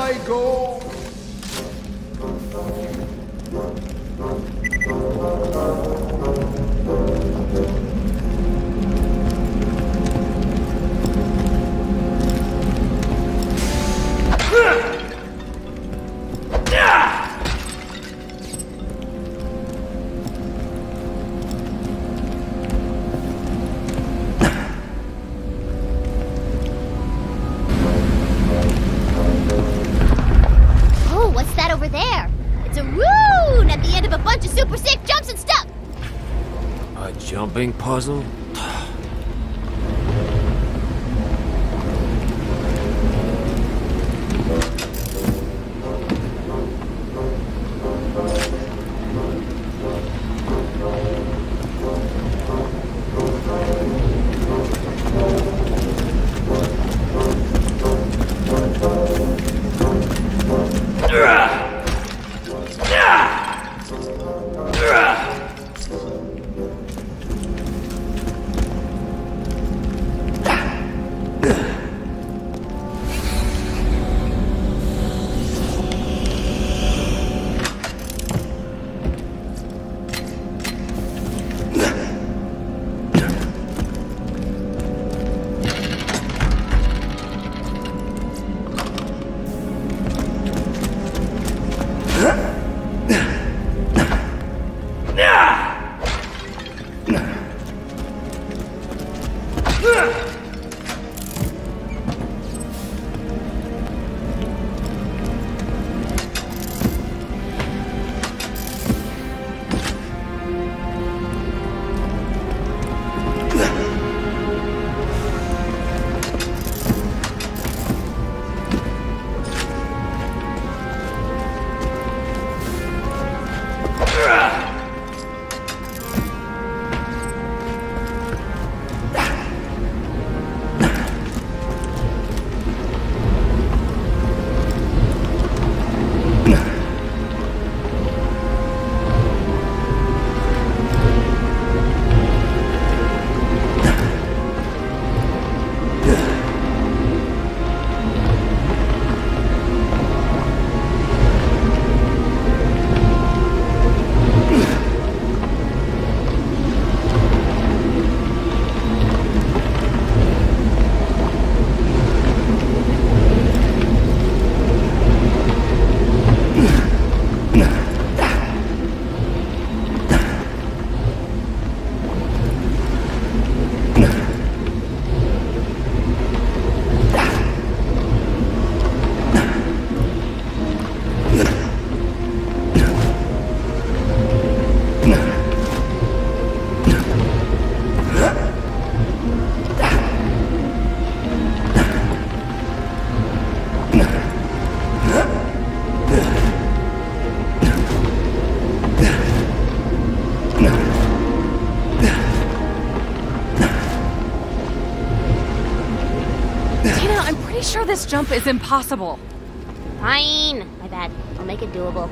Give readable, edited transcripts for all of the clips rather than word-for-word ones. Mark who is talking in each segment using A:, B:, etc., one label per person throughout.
A: I go.
B: Oh, what's that over there? It's a rune at the end of a bunch of super sick jumps and stuff.
C: A jumping puzzle?
D: Sure this jump is impossible.
B: Fine. My bad. I'll make it doable.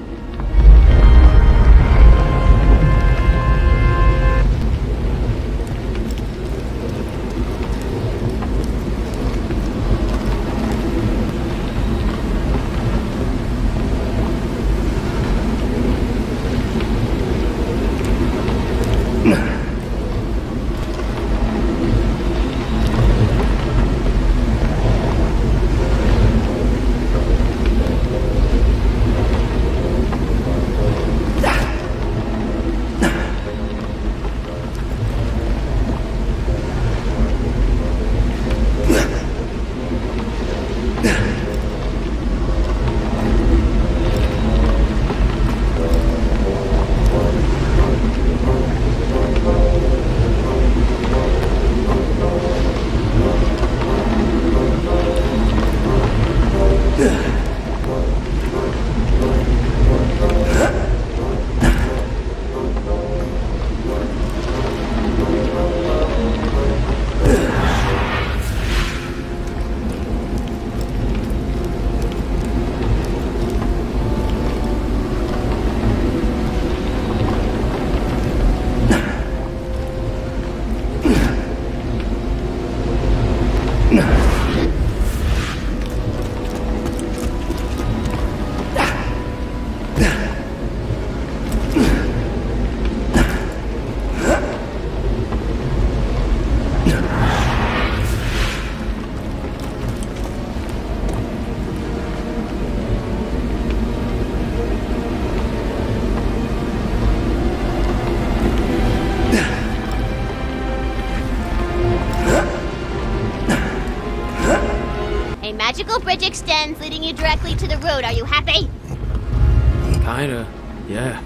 B: magical bridge extends, leading you directly to the road. Are you happy?
C: Kinda, yeah.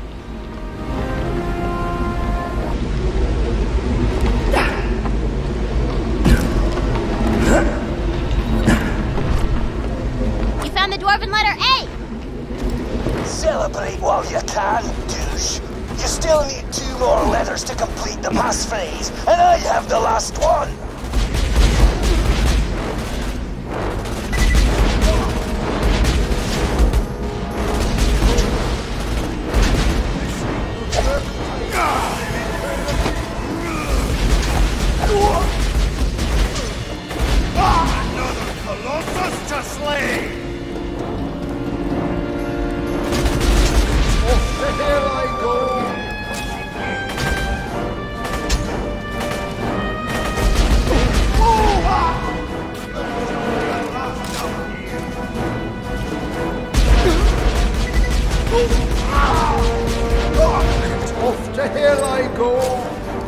B: You found the dwarven letter A!
A: Celebrate while you can, douche. You still need 2 more letters to complete the passphrase, and I have the last one.
E: Another Colossus to slay! Off the hill I go! Off the hill I go!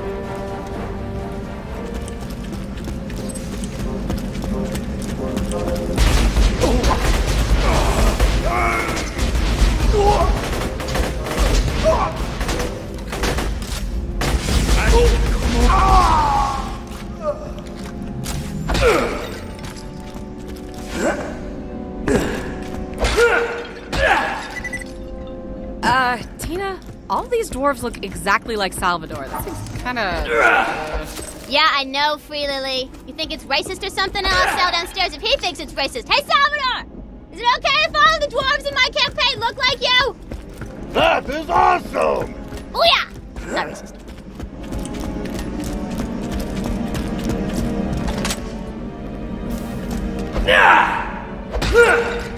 D: Tina, all these dwarves look exactly like Salvador. That seems kinda...
B: Yeah, I know, Free Lily. You think it's racist or something? I'll sell downstairs if he thinks it's racist. Hey, Salvador! Is it okay if all the dwarves in my campaign look like you?
E: That is awesome!
B: Booyah! Not racist.
E: Yeah!